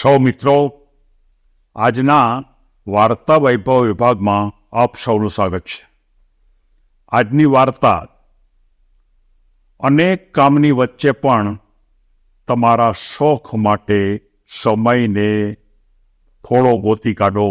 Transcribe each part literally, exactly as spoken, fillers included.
સૌ મિત્રો, આજના વાર્તા વૈભવ વિભાગમાં આપ સૌનું સ્વાગત છે. આજની વાર્તા અનેક કામની વચ્ચે પણ તમારા શોખ માટે સમયને થોડો ગોતી કાઢો.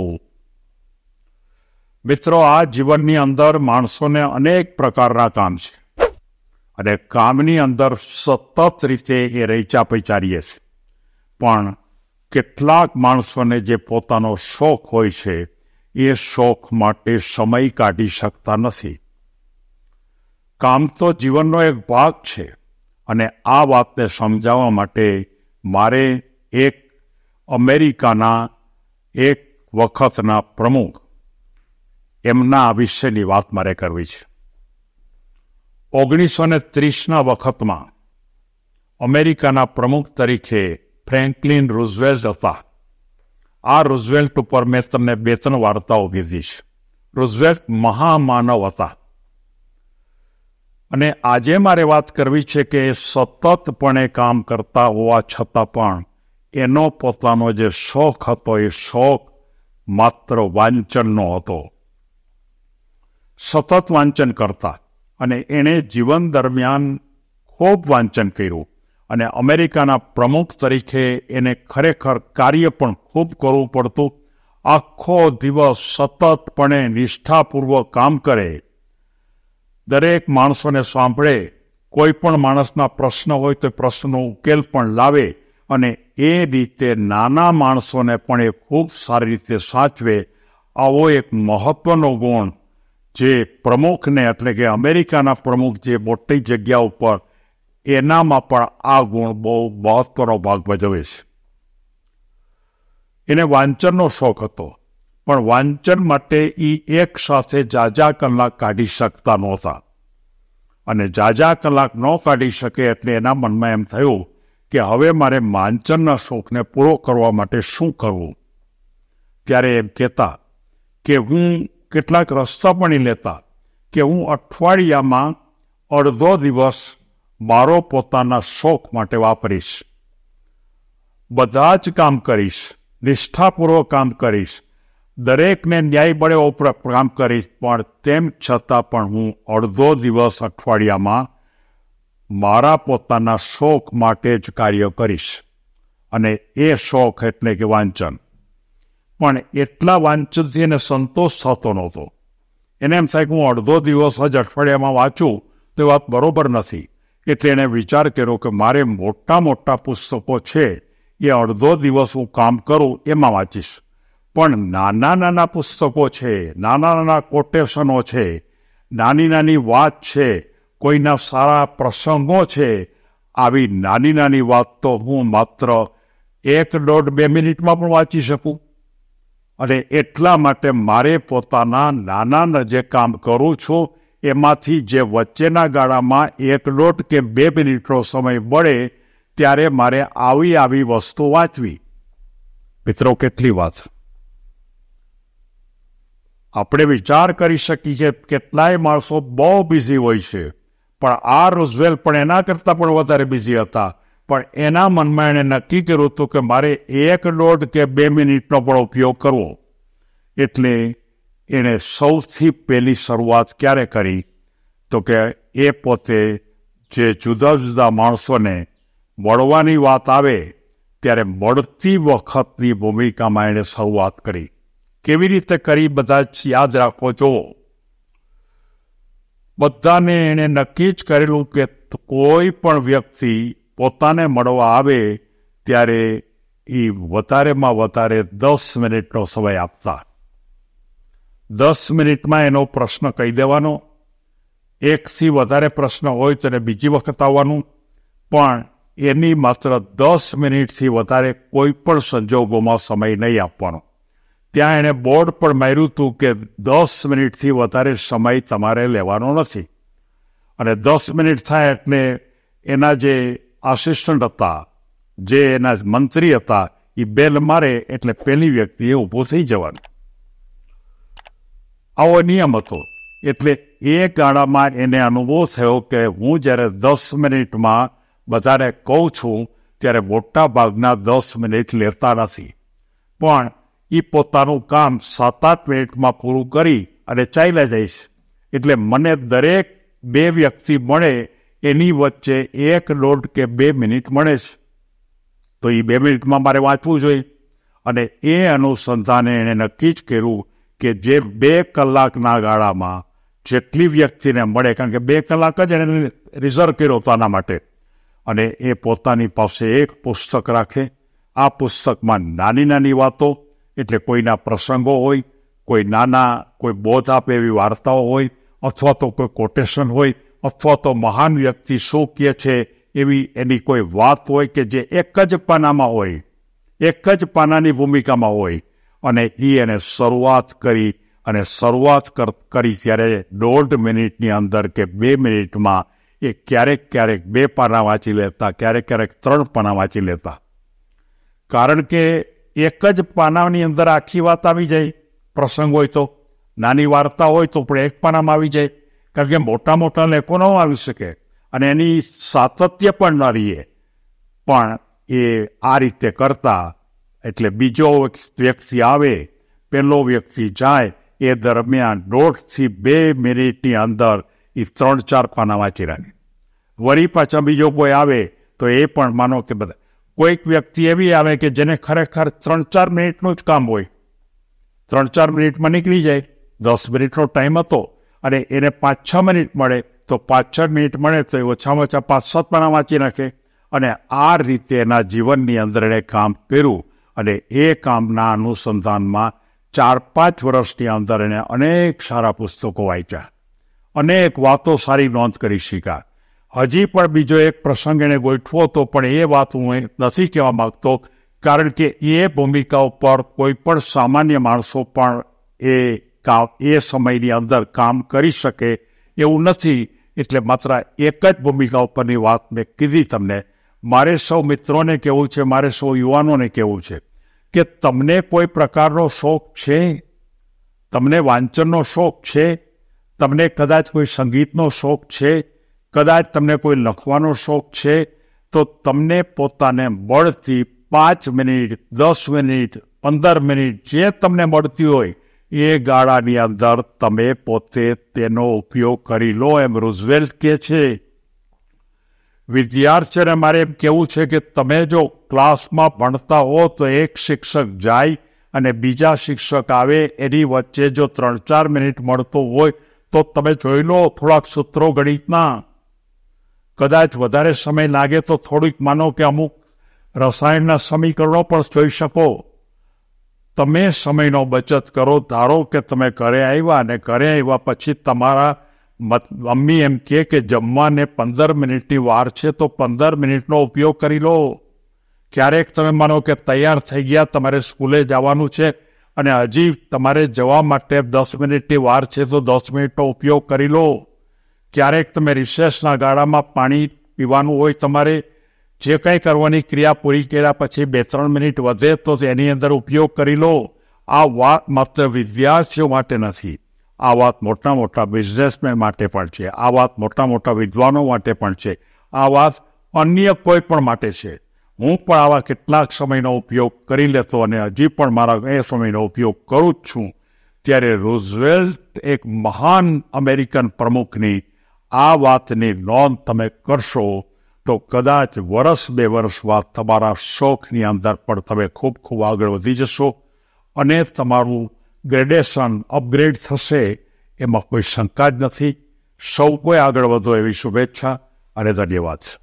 મિત્રો, આ જીવનની અંદર માણસોને અનેક પ્રકારના કામ છે અને કામની અંદર સતત રીતે એ રૈચા પૈચારીએ છે. પણ કેટલાક માણસોને જે પોતાનો શોખ હોય છે એ શોખ માટે સમય કાઢી શકતા નથી. કામ તો જીવનનો એક ભાગ છે અને આ વાતને સમજાવવા માટે મારે એક અમેરિકાના એક વખતના પ્રમુખ એમના વિશેની વાત મારે કરવી છે. ઓગણીસો ને ત્રીસના વખતમાં અમેરિકાના પ્રમુખ તરીકે ફ્રેન્કલિન રૂઝવેલ્ટ હતા. આ રૂઝવેલ્ટ ઉપર મેં તમને બે ત્રણ વાર્તાઓ કીધી છે. રૂઝવેલ્ટ મહામાનવ હતા અને આજે મારે વાત કરવી છે કે સતતપણે કામ કરતા હોવા છતાં પણ એનો પોતાનો જે શોખ હતો એ શોખ માત્ર વાંચનનો હતો. સતત વાંચન કરતા અને એણે જીવન દરમિયાન ખૂબ વાંચન કર્યું અને અમેરિકાના પ્રમુખ તરીકે એને ખરેખર કાર્ય પણ ખૂબ કરવું પડતું. આખો દિવસ સતતપણે નિષ્ઠાપૂર્વક કામ કરે, દરેક માણસોને સાંભળે, કોઈ પણ માણસના પ્રશ્ન હોય તો પ્રશ્નનો ઉકેલ પણ લાવે અને એ રીતે નાના માણસોને પણ એ ખૂબ સારી રીતે સાચવે. આવો એક મહત્વનો ગુણ જે પ્રમુખને એટલે કે અમેરિકાના પ્રમુખ જે મોટી જગ્યા ઉપર એનામાં પણ આ ગુણ બહુ મહત્વનો ભાગ ભજવે છે. એને વાંચનનો શોખ હતો પણ વાંચન માટે એ એક સાથે જાજા કલાક કાઢી શકતા નહોતા અને જાજા કલાક ન કાઢી શકે એટલે એના મનમાં એમ થયું કે હવે મારે વાંચનના શોખને પૂરો કરવા માટે શું કરવું. ત્યારે એમ કહેતા કે હું કેટલાક રસ્તા પણ લેતા કે હું અઠવાડિયામાં અડધો દિવસ મારો પોતાના શોખ માટે વાપરીશ, બધા જ કામ કરીશ, નિષ્ઠાપૂર્વક કામ કરીશ, દરેકને ન્યાય મળે ઉપર કામ કરીશ, પણ તેમ છતાં પણ હું અડધો દિવસ અઠવાડિયામાં મારા પોતાના શોખ માટે જ કાર્ય કરીશ. અને એ શોખ એટલે કે વાંચન. પણ એટલા વાંચનથી એને સંતોષ થતો નહોતો. એને એમ થાય કે હું અડધો દિવસ જ અઠવાડિયામાં વાંચું તો વાત બરોબર નથી. એટલે એણે વિચાર કર્યો કે મારે મોટા મોટા પુસ્તકો છે એ અડધો દિવસ હું કામ કરું એમાં વાંચીશ, પણ નાના નાના પુસ્તકો છે, નાના નાના કોટેશનો છે, નાની નાની વાત છે, કોઈના સારા પ્રસંગો છે, આવી નાની નાની વાત તો હું માત્ર એક દોઢ બે મિનિટમાં પણ વાંચી શકું. અને એટલા માટે મારે પોતાના નાના જે કામ કરું છું એમાંથી જે વચ્ચેના ગાળામાં એક દોઢ કે બે મિનિટનો સમય મળે ત્યારે મારે આવી આવી વસ્તુ વાંચવી. મિત્રો, કેટલી વાત! આપણે વિચાર કરી શકીએ કે કેટલાય માણસો બહુ બિઝી હોય છે, પણ આ રૂઝવેલ્ટ પણ એના કરતાં પણ વધારે બિઝી હતા. પણ એના મનમાં એણે નક્કી કર્યું હતું કે મારે એક દોઢ કે બે મિનિટનો પણ ઉપયોગ કરવો. એટલે એણે સૌથી પહેલી શરૂઆત ક્યારે કરી તો કે એ પોતે જે જુદા જુદા માણસોને મળવાની વાત આવે ત્યારે મળતી વખતની ભૂમિકામાં એણે શરૂઆત કરી. કેવી રીતે કરી બધા જ યાદ રાખો. જુઓ, બધાને એણે નક્કી જ કરેલું કે કોઈ પણ વ્યક્તિ પોતાને મળવા આવે ત્યારે એ વધારેમાં વધારે દસ મિનિટનો સમય આપતા. દસ મિનિટમાં એનો પ્રશ્ન કહી દેવાનો. એકથી વધારે પ્રશ્ન હોય તો એને બીજી વખત આવવાનું, પણ એની માત્ર દસ મિનિટથી વધારે કોઈ પણ સંજોગોમાં સમય નહીં આપવાનો. ત્યાં એણે બોર્ડ પણ માર્યું હતું કે દસ મિનિટથી વધારે સમય તમારે લેવાનો નથી. અને દસ મિનિટ થાય એટલે એના જે આસિસ્ટન્ટ હતા, જે એના મંત્રી હતા, એ બેલ મારે એટલે પેલી વ્યક્તિએ ઊભું થઈ જવાનું. આવો નિયમ હતો. એટલે એ ગાળામાં એને અનુભવ થયો કે હું જ્યારે દસ મિનિટમાં બધાને કહું છું ત્યારે મોટા ભાગના દસ મિનિટ લેતા નથી, પણ એ પોતાનું કામ સાત આઠ મિનિટમાં પૂરું કરી અને ચાલ્યા જાય છે. એટલે મને દરેક બે વ્યક્તિ મળે એની વચ્ચે એક દોઢ કે બે મિનિટ મળે છે, તો એ બે મિનિટમાં મારે વાંચવું જોઈએ. અને એ અનુસંધાને એણે નક્કી જ કર્યું કે જે બે કલાકના ગાળામાં જેટલી વ્યક્તિને મળે, કારણ કે બે કલાક જ એણે રિઝર્વ કર્યો હતો આના માટે, અને એ પોતાની પાસે એક પુસ્તક રાખે. આ પુસ્તકમાં નાની નાની વાતો, એટલે કોઈના પ્રસંગો હોય, કોઈ નાના કોઈ બોધ આપે એવી વાર્તાઓ હોય, અથવા તો કોઈ કોટેશન હોય, અથવા તો મહાન વ્યક્તિ શું કહે છે એવી એની કોઈ વાત હોય કે જે એક જ પાનામાં હોય, એક જ પાનાની ભૂમિકામાં હોય. અને એ એને શરૂઆત કરી અને શરૂઆત કરી ત્યારે દોઢ મિનિટની અંદર કે બે મિનિટમાં એ ક્યારેક ક્યારેક બે પાના વાંચી લેતા, ક્યારેક ક્યારેક ત્રણ પાના વાંચી લેતા. કારણ કે એક જ પાનાની અંદર આખી વાત આવી જાય. પ્રસંગ હોય તો, નાની વાર્તા હોય તો પણ એક પાનામાં આવી જાય, કારણ કે મોટા મોટા લેખો ન આવી શકે અને એની સાતત્ય પણ ન રહીએ. પણ એ આ રીતે કરતા, એટલે બીજો વ્યક્તિ આવે, પહેલો વ્યક્તિ જાય, એ દરમિયાન દોઢથી બે મિનિટની અંદર એ ત્રણ ચાર પાના વાંચી રાખે. વળી પાછા બીજો કોઈ આવે તો એ પણ માનો કે બધા, કોઈક વ્યક્તિ એવી આવે કે જેને ખરેખર ત્રણ ચાર મિનિટનું જ કામ હોય, ત્રણ ચાર મિનિટમાં નીકળી જાય. દસ મિનિટનો ટાઈમ હતો અને એને પાંચ છ મિનિટ મળે, તો પાંચ છ મિનિટ મળે તો એ ઓછામાં ઓછા પાંચ સાત પાના વાંચી નાખે. અને આ રીતે એના જીવનની અંદર એણે કામ કર્યું અને એ કામના અનુસંધાનમાં ચાર પાંચ વર્ષની અંદર એણે અનેક સારા પુસ્તકો વાંચ્યા, અનેક વાતો સારી નોંધ કરી શીખ્યા. હજી પણ બીજો એક પ્રસંગ એણે ગોઠવો હતો, પણ એ વાત હું નથી કહેવા માગતો, કારણ કે એ ભૂમિકા ઉપર કોઈ પણ સામાન્ય માણસો પણ એ કામ એ સમયની અંદર કામ કરી શકે એવું નથી. એટલે માત્ર એક જ ભૂમિકા ઉપરની વાત મેં કીધી તમને. મારે સૌ મિત્રોને કહેવું છે, મારે સૌ યુવાનોને કહેવું છે કે તમને કોઈ પ્રકારનો શોખ છે, તમને વાંચનનો શોખ છે, તમને કદાચ કોઈ સંગીતનો શોખ છે, કદાચ તમને કોઈ લખવાનો શોખ છે, તો તમને પોતાને મળતી પાંચ મિનિટ, દસ મિનિટ, પંદર મિનિટ જે તમને મળતી હોય એ ગાળાની અંદર તમે પોતે તેનો ઉપયોગ કરી લો. એમ રૂઝવેલ્ટ કહે છે. વિદ્યાર્થીઓને મારે એમ કહેવું છે કે તમે જો ક્લાસમાં ભણતા હો તો એક શિક્ષક જાય અને બીજા શિક્ષક આવે, એની વચ્ચે જો ત્રણ ચાર મિનિટ મળતો હોય તો તમે જોઈ લો થોડાક સૂત્રો ગણિતના. કદાચ વધારે સમય લાગે તો થોડીક માનો કે અમુક રસાયણના સમીકરણો પણ જોઈ શકો. તમે સમયનો બચત કરો. ધારો કે તમે ઘરે આવ્યા અને ઘરે આવ્યા પછી તમારા મમ્મી એમ કહે કે જમવાને પંદર મિનિટની વાર છે, તો પંદર મિનિટનો ઉપયોગ કરી લો. ક્યારેક તમે માનો કે તૈયાર થઈ ગયા, તમારે સ્કૂલે જવાનું છે અને હજી તમારે જવા માટે દસ મિનિટની વાર છે, તો દસ મિનિટનો ઉપયોગ કરી લો. ક્યારેક તમે રિસેસના ગાળામાં પાણી પીવાનું હોય, તમારે જે કંઈ કરવાની ક્રિયા પૂરી કર્યા પછી બે ત્રણ મિનિટ વધે તો એની અંદર ઉપયોગ કરી લો. આ વાત માત્ર વિદ્યાર્થીઓ માટે નથી, આ વાત મોટા મોટા બિઝનેસમેન માટે પણ છે, આ વાત મોટા મોટા વિદ્વાનો માટે પણ છે, આ વાત અન્ય કોઈ પણ માટે છે. હું પણ આવા કેટલાક સમયનો ઉપયોગ કરી લેતો અને હજી પણ મારા એ સમયનો ઉપયોગ કરું જ છું. ત્યારે રૂઝવેલ્ટ એક મહાન અમેરિકન પ્રમુખની આ વાતની નોંધ તમે કરશો તો કદાચ વર્ષ બે વર્ષ બાદ તમારા શોખની અંદર પણ તમે ખૂબ ખૂબ આગળ વધી જશો અને તમારું ગ્રેડેશન અપગ્રેડ થશે, એમાં કોઈ શંકા જ નથી. સૌ કોઈ આગળ વધો એવી શુભેચ્છા અને ધન્યવાદ.